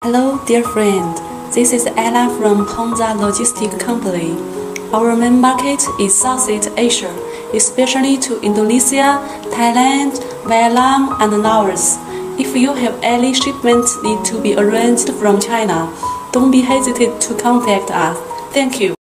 Hello, dear friend. This is Ella from Honda Logistics Company. Our main market is Southeast Asia, especially to Indonesia, Thailand, Vietnam, and Laos. If you have any shipments need to be arranged from China, don't be hesitant to contact us. Thank you.